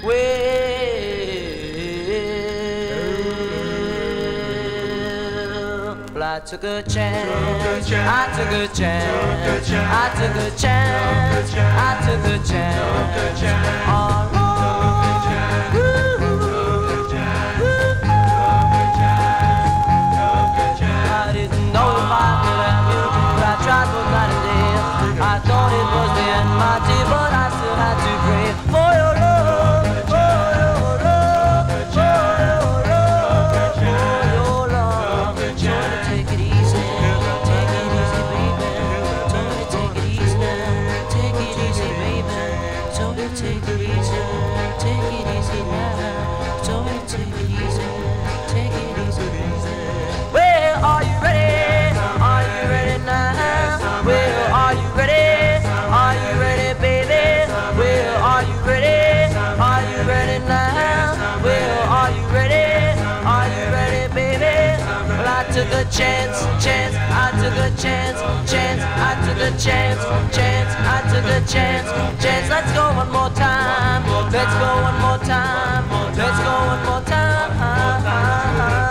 Well, I took a chance, I took a chance, I took a chance, I took a chance. All I didn't know if I could have you, but I tried for night and day. I thought it was the end, my dear, but I still had to pray for your love, for your love, for your love, for your love. So take it easy, baby. Told me to take it easy now, take it easy, baby. Told me to take it easy now. Told me to take it easy, take it easy, baby. Well, are you ready? Are you ready now? Well, are you ready? Are you ready, baby? Well, are you ready? Are you ready now? Well, are you ready? Are you ready, baby? Well, I took a chance, I took a chance, I took a chance, I took a chance. Let's go one more time. Let's go one more time. Let's go one more time.